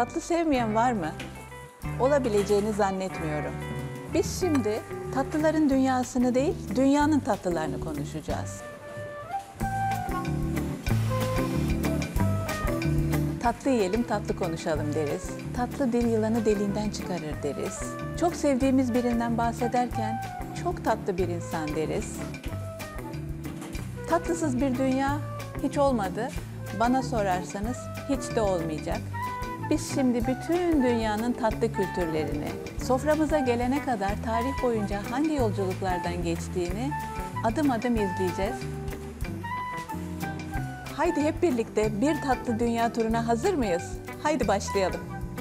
Tatlı sevmeyen var mı? Olabileceğini zannetmiyorum. Biz şimdi tatlıların dünyasını değil, dünyanın tatlılarını konuşacağız. Tatlı yiyelim, tatlı konuşalım deriz. Tatlı dil yılanı deliğinden çıkarır deriz. Çok sevdiğimiz birinden bahsederken çok tatlı bir insan deriz. Tatlısız bir dünya hiç olmadı. Bana sorarsanız hiç de olmayacak. Biz şimdi bütün dünyanın tatlı kültürlerini, soframıza gelene kadar tarih boyunca hangi yolculuklardan geçtiğini adım adım izleyeceğiz. Haydi hep birlikte bir tatlı dünya turuna hazır mıyız? Haydi başlayalım.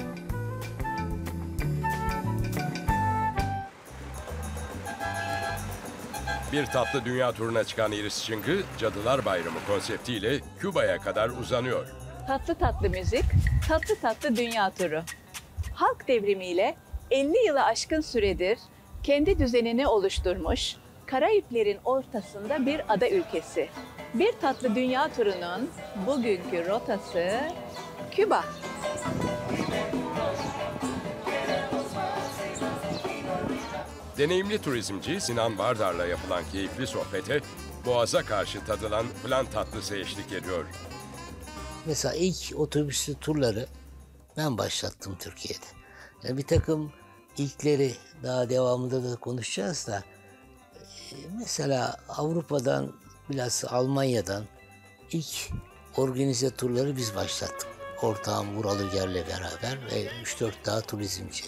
Bir tatlı dünya turuna çıkan Iris Çıngı, Cadılar Bayramı konseptiyle Küba'ya kadar uzanıyor. Tatlı tatlı müzik, tatlı tatlı dünya turu. Halk devrimiyle 50 yılı aşkın süredir kendi düzenini oluşturmuş, Karayiplerin ortasında bir ada ülkesi. Bir tatlı dünya turunun bugünkü rotası Küba. Deneyimli turizmci Sinan Bardar'la yapılan keyifli sohbete boğaza karşı tadılan flan tatlısı eşlik ediyor. Mesela ilk otobüslü turları ben başlattım Türkiye'de. Yani bir takım ilkleri daha devamında da konuşacağız da mesela Avrupa'dan bilhassa Almanya'dan ilk organize turları biz başlattık. Ortağım Vural Öger'le beraber ve 3-4 daha turizmci.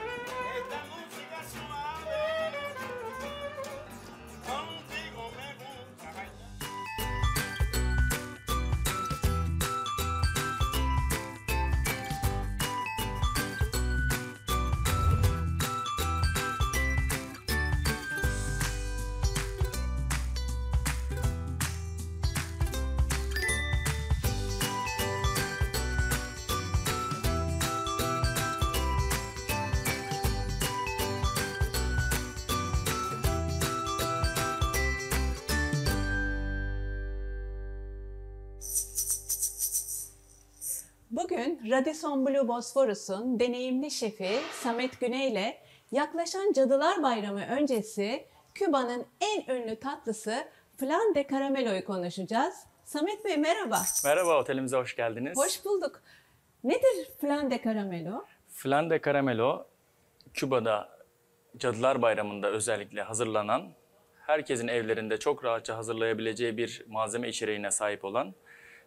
Bugün Radisson Blu Bosphorus'un deneyimli şefi Samet Güney ile yaklaşan Cadılar Bayramı öncesi Küba'nın en ünlü tatlısı Flan de Caramelo'yu konuşacağız. Samet Bey merhaba. Merhaba, otelimize hoş geldiniz. Hoş bulduk. Nedir Flan de Caramelo? Flan de Caramelo, Küba'da Cadılar Bayramı'nda özellikle hazırlanan, herkesin evlerinde çok rahatça hazırlayabileceği bir malzeme içeriğine sahip olan,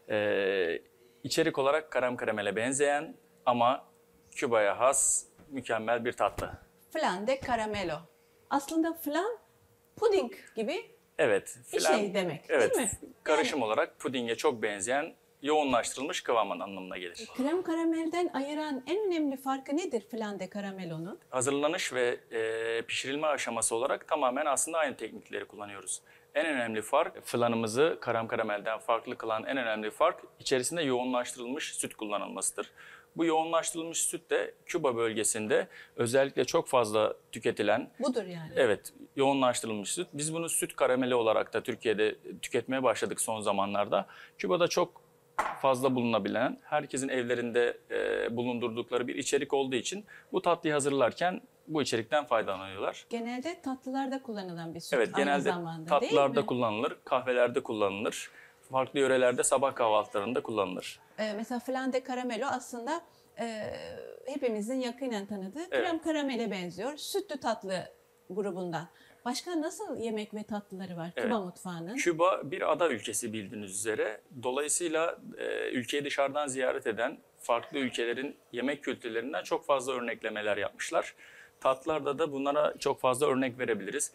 içerik olarak karam karamele benzeyen ama Küba'ya has mükemmel bir tatlı. Flan de Caramelo. Aslında flan puding gibi Evet, bir şey demek evet, değil mi? karışım olarak pudinge çok benzeyen, yoğunlaştırılmış kıvamın anlamına gelir. Krem karamelden ayıran en önemli farkı nedir Flan de Caramelo'nun? Hazırlanış ve pişirilme aşaması olarak tamamen aslında aynı teknikleri kullanıyoruz. En önemli fark, flanımızı karam karamelden farklı kılan en önemli fark içerisinde yoğunlaştırılmış süt kullanılmasıdır. Bu yoğunlaştırılmış süt de Küba bölgesinde özellikle çok fazla tüketilen, Budur yani. evet, yoğunlaştırılmış süt. Biz bunu süt karameli olarak da Türkiye'de tüketmeye başladık son zamanlarda. Küba'da çok fazla bulunabilen, herkesin evlerinde bulundurdukları bir içerik olduğu için bu tatlıyı hazırlarken bu içerikten faydalanıyorlar. Genelde tatlılarda kullanılan bir süt Evet, aynı genelde zamanda tatlılarda değil mi? kullanılır, kahvelerde kullanılır, farklı yörelerde sabah kahvaltılarında kullanılır. Mesela Flan de Caramelo aslında hepimizin yakinen tanıdığı krem karamele benziyor. Sütlü tatlı grubundan. Başka nasıl yemek ve tatlıları var Küba mutfağının? Küba bir ada ülkesi bildiğiniz üzere. Dolayısıyla ülkeyi dışarıdan ziyaret eden farklı ülkelerin yemek kültürlerinden çok fazla örneklemeler yapmışlar. Tatlılarda da bunlara çok fazla örnek verebiliriz.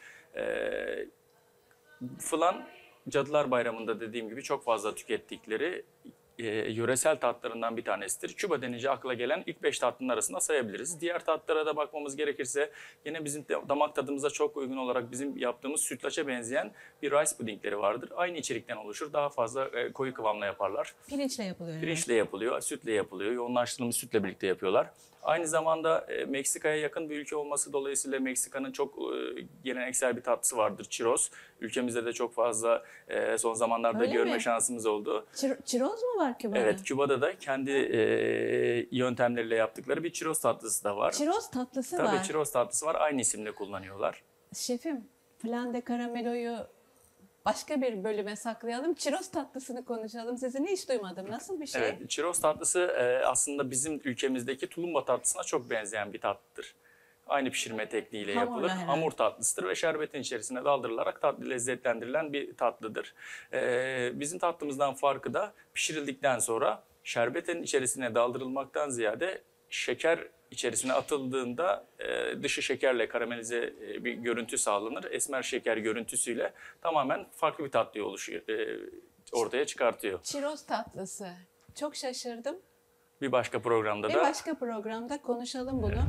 Flan, Cadılar Bayramı'nda dediğim gibi çok fazla tükettikleri yöresel tatlarından bir tanesidir. Küba denince akla gelen ilk 5 tatlının arasında sayabiliriz. Diğer tatlara da bakmamız gerekirse yine bizim damak tadımıza çok uygun olarak bizim yaptığımız sütlaça benzeyen bir rice pudingleri vardır. Aynı içerikten oluşur. Daha fazla koyu kıvamla yaparlar. Pirinçle yapılıyor. Pirinçle yapılıyor, sütle yapılıyor. Yoğunlaştırılmış sütle birlikte yapıyorlar. Aynı zamanda Meksika'ya yakın bir ülke olması dolayısıyla Meksika'nın çok geleneksel bir tatlısı vardır, churros. Ülkemizde de çok fazla son zamarlarda Öyle görme mi? şansımız oldu. Çiroz mu var var Küba'da. Evet, Küba'da da kendi yöntemleriyle yaptıkları bir churros tatlısı da var. Çiroz tatlısı Tabii var. churros tatlısı var. Aynı isimle kullanıyorlar. Şefim, Flan de Caramelo'yu başka bir bölüme saklayalım. Çiroz tatlısını konuşalım. Sesini hiç duymadım. Nasıl bir şey? Evet, churros tatlısı aslında bizim ülkemizdeki tulumba tatlısına çok benzeyen bir tatlıdır. Aynı pişirme tekniğiyle Hamurla yapılır. herhalde. Hamur tatlısıdır ve şerbetin içerisine daldırılarak tatlı lezzetlendirilen bir tatlıdır. Bizim tatlımızdan farkı da pişirildikten sonra şerbetin içerisine daldırılmaktan ziyade şeker içerisine atıldığında dışı şekerle karamelize bir görüntü sağlanır. Esmer şeker görüntüsüyle tamamen farklı bir tatlıyı ortaya çıkartıyor. Çiroz tatlısı. Çok şaşırdım. Bir başka programda Bir da başka programda konuşalım bunu.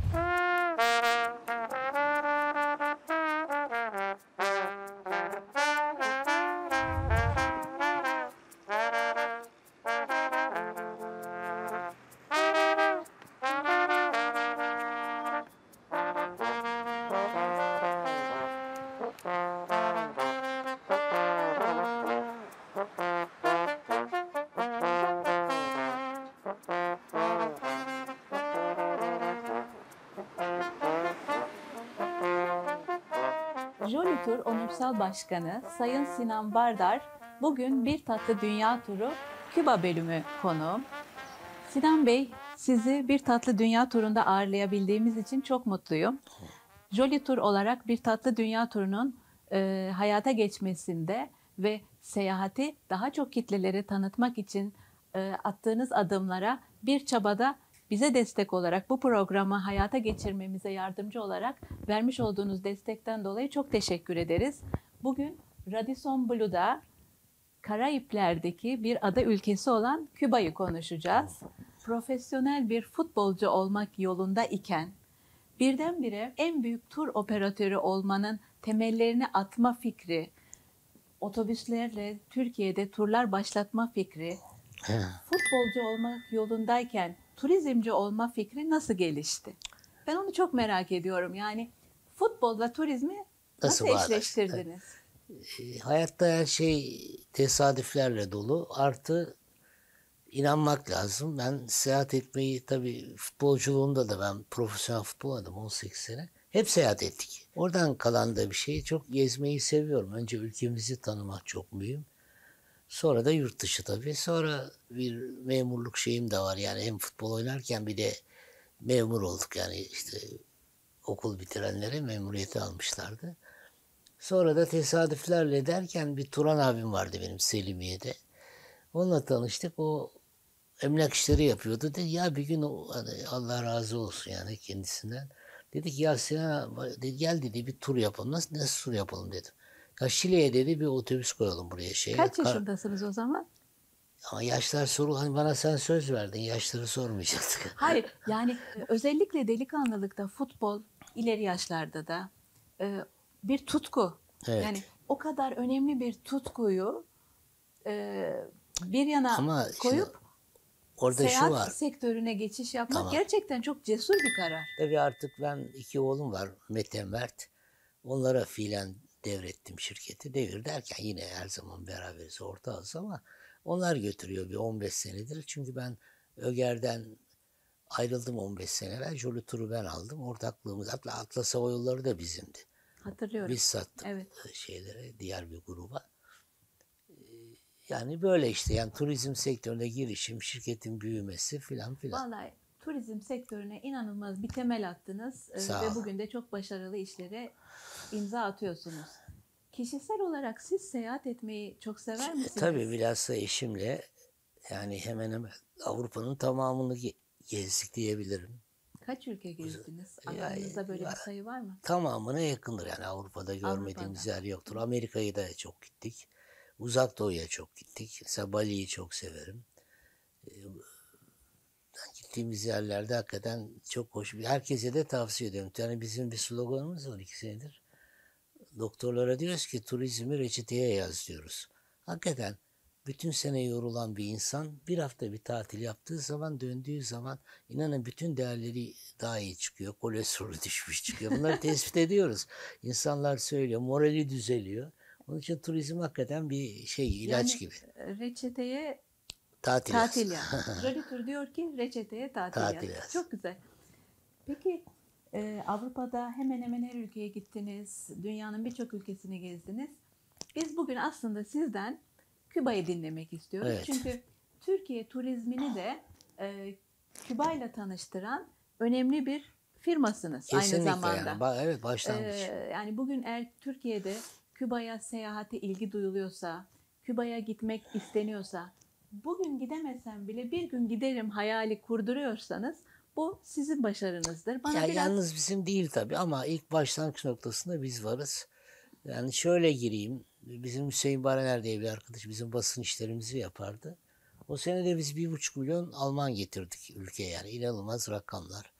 Jolly Tur Onursal Başkanı Sayın Sinan Bardar bugün Bir Tatlı Dünya Turu Küba bölümü konuğum. Sinan Bey, sizi Bir Tatlı Dünya Turu'nda ağırlayabildiğimiz için çok mutluyum. Jolly Tur olarak Bir Tatlı Dünya Turu'nun hayata geçmesinde ve seyahati daha çok kitlelere tanıtmak için attığınız adımlara bir çabada bize destek olarak bu programı hayata geçirmemize yardımcı olarak vermiş olduğunuz destekten dolayı çok teşekkür ederiz. Bugün Radisson Blu'da Karayipler'deki bir ada ülkesi olan Küba'yı konuşacağız. Profesyonel bir futbolcu olmak yolunda iken birdenbire en büyük tur operatörü olmanın temellerini atma fikri, otobüslerle Türkiye'de turlar başlatma fikri, futbolcu olmak yolundayken turizmci olma fikri nasıl gelişti? Ben onu çok merak ediyorum. Yani futbolla turizmi nasıl bağdaştı? eşleştirdiniz? Hayatta her şey tesadüflerle dolu. Artı inanmak lazım. Ben seyahat etmeyi tabii futbolculuğunda da ben profesyonel futbol oynadım 18 sene. Hep seyahat ettik. Oradan kalan da bir şey. Çok gezmeyi seviyorum. Önce ülkemizi tanımak çok mühim. Sonra da yurt dışı tabii. Sonra bir memurluk şeyim de var. Yani hem futbol oynarken bir de memur olduk. Yani işte okul bitirenlere memuriyeti almışlardı. Sonra da tesadüflerle derken bir Turan abim vardı benim Selimiye'de. Onunla tanıştık. O emlak işleri yapıyordu. Dedi ya bir gün o, hani Allah razı olsun yani kendisinden. Dedik ya Sinan dedi, gel dedi bir tur yapalım. Nasıl tur yapalım dedim. Ya Şile'ye dedi bir otobüs koyalım buraya. Kaç yaşındasınız o zaman? Ama yaşlar soru hani bana sen söz verdin yaşları sormayacaktık. Hayır yani özellikle delikanlılıkta futbol ileri yaşlarda da bir tutku. Evet. Yani o kadar önemli bir tutkuyu bir yana Ama koyup orada seyahat şu var. sektörüne geçiş yapmak Tamam. gerçekten çok cesur bir karar. Tabii artık ben 2 oğlum var Mete Mert. Onlara fiilen devrettim şirketi. Devir derken yine her zaman beraberiz ortağız ama onlar götürüyor bir 15 senedir. Çünkü ben Öger'den ayrıldım 15 sene evvel. Jolly Tur'u ben aldım. Ortaklığımız hatta Atlas Hava Yolları da bizimdi. Hatırlıyorum. Biz sattık Evet. şeylere diğer bir gruba. Yani böyle işte yani turizm sektörüne girişim, şirketin büyümesi filan filan. Vallahi turizm sektörüne inanılmaz bir temel attınız Sağ ve ol. bugün de çok başarılı işlere imza atıyorsunuz. Kişisel olarak siz seyahat etmeyi çok sever misiniz? Tabii bilhassa eşimle yani hemen hemen Avrupa'nın tamamını gezdik diyebilirim. Kaç ülke gezdiniz? Ya, Aklınızda böyle ya- bir sayı var mı? Tamamına yakındır yani Avrupa'da görmediğimiz yer yoktur. Amerika'yı da çok gittik. Uzak Doğu'ya çok gittik. Mesela Bali'yi çok severim. Gittiğimiz yerlerde hakikaten çok hoş. Herkese de tavsiye ediyorum. Yani bizim bir sloganımız var 2 senedir. Doktorlara diyoruz ki turizmi reçeteye yaz diyoruz. Hakikaten bütün sene yorulan bir insan bir hafta bir tatil yaptığı zaman döndüğü zaman inanın bütün değerleri daha iyi çıkıyor. Kolesterolü düşmüş çıkıyor. Bunları tespit ediyoruz. İnsanlar söylüyor. Morali düzeliyor. Onun için turizm hakikaten bir şey ilaç Yani gibi. reçeteye Tatil Tatil yaz. yaz. Rölitür diyor ki reçeteye tatil, Tatil yaz. yaz. Çok güzel. Peki Avrupa'da hemen hemen her ülkeye gittiniz. Dünyanın birçok ülkesini gezdiniz. Biz bugün aslında sizden Küba'yı dinlemek istiyoruz. Evet. Çünkü Türkiye turizmini de Küba'yla tanıştıran önemli bir firmasınız Kesinlikle aynı zamanda. yani. Evet, başlangıç. Yani bugün eğer Türkiye'de Küba'ya seyahate ilgi duyuluyorsa, Küba'ya gitmek isteniyorsa, bugün gidemesem bile bir gün giderim hayali kurduruyorsanız bu sizin başarınızdır. Bana Ya biraz yalnız bizim değil tabii ama ilk başlangıç noktasında biz varız. Yani şöyle gireyim. Bizim Hüseyin Baraner diye bir arkadaş bizim basın işlerimizi yapardı. O sene de biz 1,5 milyon Alman getirdik ülkeye yani. İnanılmaz rakamlar.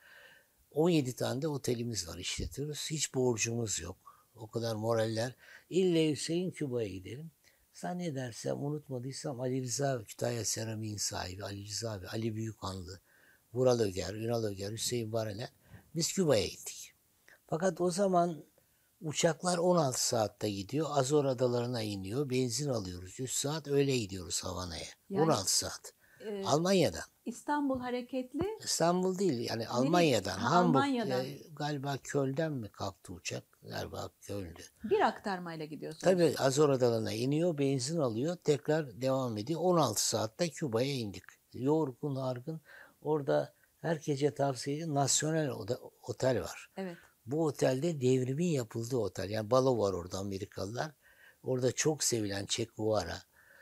17 tane de otelimiz var, işletiyoruz. Hiç borcumuz yok. O kadar moraller. İlle Hüseyin Küba'ya gidelim. Zannedersem unutmadıysam Ali Rıza Kütahya Seramik'in sahibi Ali Rıza abi, Ali Büyükhanlı, Vural Öger, Ünal Öger, Hüseyin Baraner. Biz Küba'ya gittik. Fakat o zaman uçaklar 16 saatte gidiyor. Azor Adalarına iniyor. Benzin alıyoruz. 3 saat öyle gidiyoruz Havana'ya. Yani, 16 saat. e, Almanya'dan. İstanbul hareketli İstanbul değil yani Almanya'dan. Ha, Hamburg. Almanya'dan. Galiba Köln'den mi kalktı uçak? Galiba Köln'dü. bir aktarmayla gidiyorsunuz. Tabii Azor Adalarına iniyor. Benzin alıyor. Tekrar devam ediyor. 16 saatte Küba'ya indik. Yorgun argın. Orada her gece tavsiye edilen Nasyonel Otel var. Evet. Bu otelde devrimin yapıldığı otel. Yani balo var orada Amerikalılar. Orada çok sevilen Che Guevara.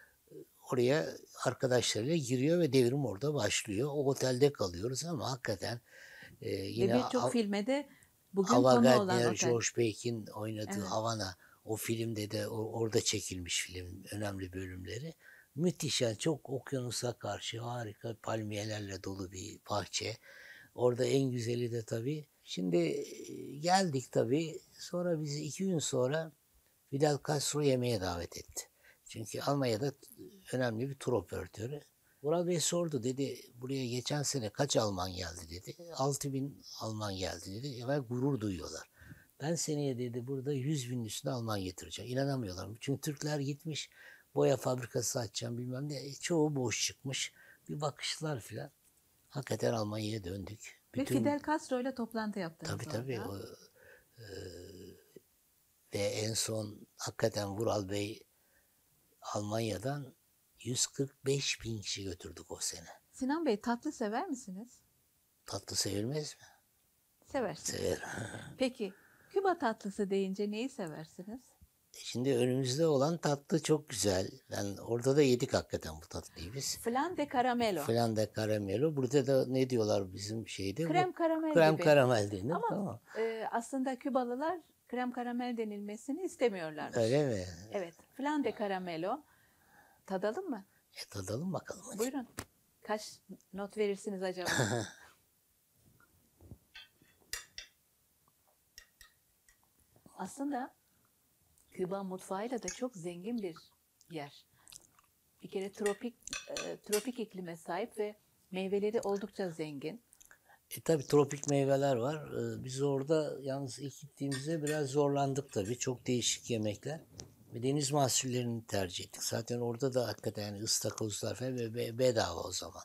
Oraya arkadaşlarıyla giriyor ve devrim orada başlıyor. O otelde kalıyoruz ama hakikaten yine Ve birçok filme de bugün Ava konu olan Gardner, otel. George Baek'in oynadığı Evet. Havana, o filmde de orada çekilmiş film önemli bölümleri. Müthiş yani çok okyanusa karşı harika palmiyelerle dolu bir bahçe. Orada en güzeli de tabii. Şimdi geldik tabii. Sonra bizi 2 gün sonra Fidel Castro yemeğe davet etti. Çünkü Almanya'da önemli bir tur operatörü. Vural Bey sordu dedi buraya geçen sene kaç Alman geldi dedi. 6.000 Alman geldi dedi ve gurur duyuyorlar. Ben seneye dedi burada 100.000'in üstünde Alman getireceğim. İnanamıyorlar. Çünkü Türkler gitmiş boya fabrikası açacağım bilmem ne. Çoğu boş çıkmış. Bir bakışlar filan. Hakikaten Almanya'ya döndük. Ve Fidel Castro ile toplantı yaptınız Tabii tabii. orada. Ve en son hakikaten Vural Bey Almanya'dan 145.000 kişi götürdük o sene. Sinan Bey tatlı sever misiniz? Tatlı sevilmez mi? Seversiniz. Severim. Peki Küba tatlısı deyince neyi seversiniz? Şimdi önümüzde olan tatlı çok güzel. Ben orada da yedik hakikaten bu tatlıyı biz. Flan de caramelo. Flan de caramelo. Burada da ne diyorlar bizim şeyde? Krem karamel Krem gibi. karamel denir. Ama Tamam. aslında Kübalılar krem karamel denilmesini istemiyorlar. Öyle mi? Evet. Flan de caramelo. Tadalım mı? Tadalım bakalım hadi. Buyurun. Kaç not verirsiniz acaba? Aslında Küba mutfağıyla da çok zengin bir yer. Bir kere tropik iklime sahip ve meyveleri oldukça zengin. Tabii tropik meyveler var. Biz orada yalnız ilk gittiğimizde biraz zorlandık tabii. Çok değişik yemekler. Ve deniz mahsullerini tercih ettik. Zaten orada da hakikaten yani ıstakozlar falan bedava o zaman.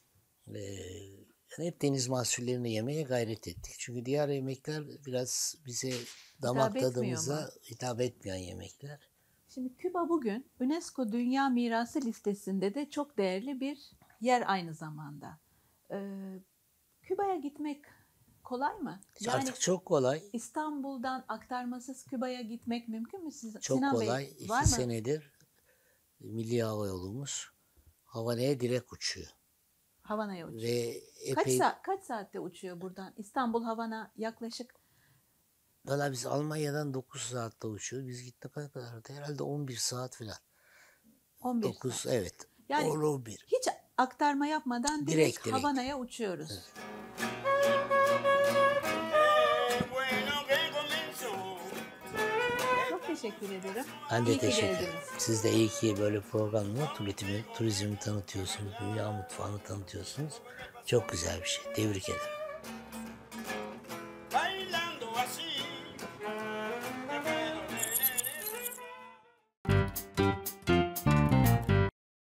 Yani hep deniz mahsullerini yemeye gayret ettik. Çünkü diğer yemekler biraz bize damak etmiyor tadımıza mu? hitap etmeyen yemekler. Şimdi Küba bugün UNESCO Dünya Mirası listesinde de çok değerli bir yer aynı zamanda. Küba'ya gitmek kolay mı? Yani Artık çok kolay. İstanbul'dan aktarmasız Küba'ya gitmek mümkün mü? Çok Sinan kolay. Bey, 2 var mı? senedir Milli Hava Yolumuz Havana'ya direkt uçuyor. Havana'ya uçuyor. Ve Kaç, epey... kaç saatte uçuyor buradan? İstanbul Havana yaklaşık Valla biz Almanya'dan 9 saatte uçuyoruz. Biz gittik ne kadar? Herhalde 11 saat falan. 11 9 saat. evet. Yani 11. hiç aktarma yapmadan direkt Direkt. Havana'ya uçuyoruz. Çok teşekkür ederim. Ben de İyi ki teşekkür ederim. geldiniz. Siz de iyi ki böyle programla turizmi tanıtıyorsunuz. Dünya mutfağını tanıtıyorsunuz. Çok güzel bir şey. Tebrik ederim.